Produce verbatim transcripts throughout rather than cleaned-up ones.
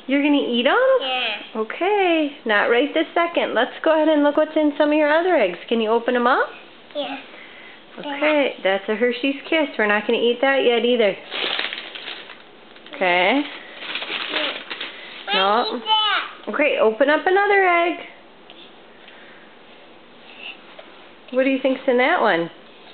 You're going to eat them? Yeah. Okay. Not right this second. Let's go ahead and look what's in some of your other eggs. Can you open them up? Yeah. Okay. That's a Hershey's Kiss. We're not going to eat that yet either. Okay. No. Okay, open up another egg. What do you think's in that one?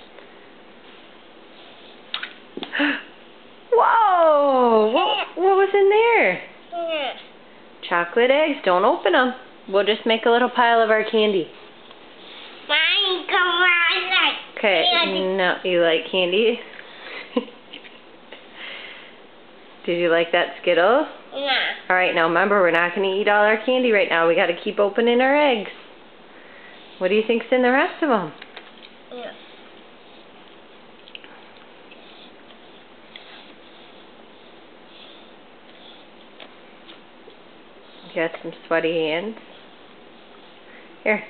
Whoa! What, what was in there? Chocolate eggs. Don't open them. We'll just make a little pile of our candy. Mine, come on, like Okay. candy. No, you like candy? Did you like that Skittle? Yeah. Alright, now remember, we're not going to eat all our candy right now. We got to keep opening our eggs. What do you think's in the rest of them? Yeah. You got some sweaty hands? Here.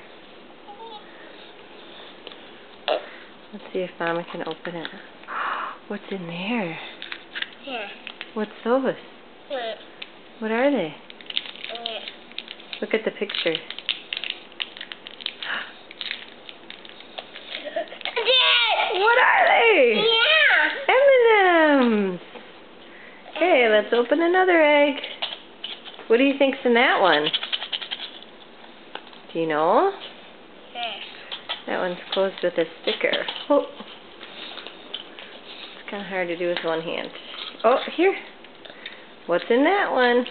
Let's see if Mama can open it. What's in there? Yeah. What's those? Yeah. What are they? Yeah. Look at the picture. What are they? Yeah. M and M's. Okay, let's open another egg. What do you think's in that one? Do you know? Yeah. That one's closed with a sticker. Oh. It's kind of hard to do with one hand. Oh, here. What's in that one?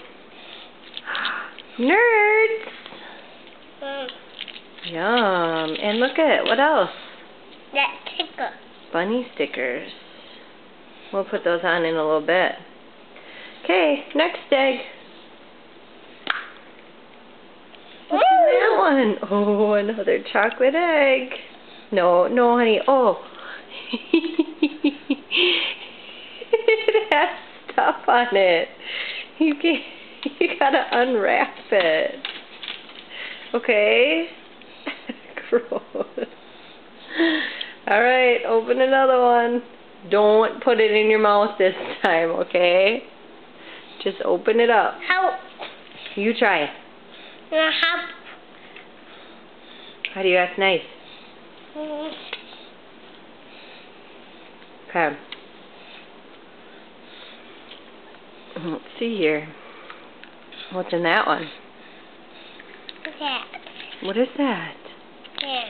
Nerds! Mm. Yum. And look at it. What else? That tickle. Bunny stickers. We'll put those on in a little bit. Okay, next egg. What's in that one? Oh, another chocolate egg. No, no, honey. Oh. It has stuff on it. You can't, you gotta unwrap it. Okay? Gross. Alright, open another one. Don't put it in your mouth this time, okay? Just open it up. How? You try it. How? How do you act nice? Mm. Okay. Let's see here. What's in that one? That. What is that? Yeah.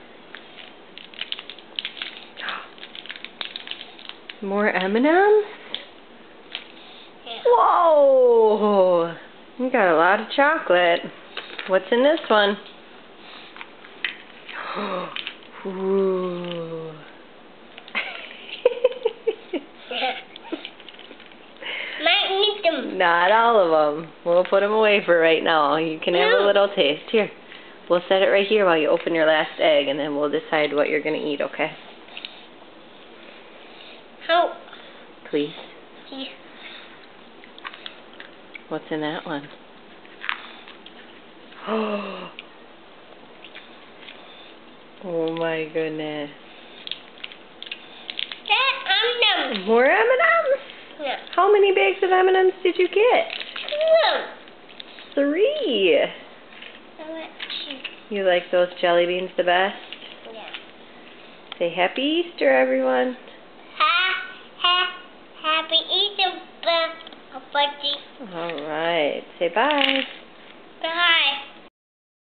More M and M's? Yeah. Whoa! You got a lot of chocolate. What's in this one? Ooh. Might need them. Not all of them. We'll put them away for right now. You can have a No. little taste. Here. We'll set it right here while you open your last egg, and then we'll decide what you're going to eat, okay? How? Please. Yeah. What's in that one? Oh my goodness. That M&M. More M and M's? Yeah. How many bags of M and M's did you get? Two. Three. I want two. You like those jelly beans the best? Yeah. Say Happy Easter, everyone. Ha, ha, happy Easter, buddy. All right. Say bye.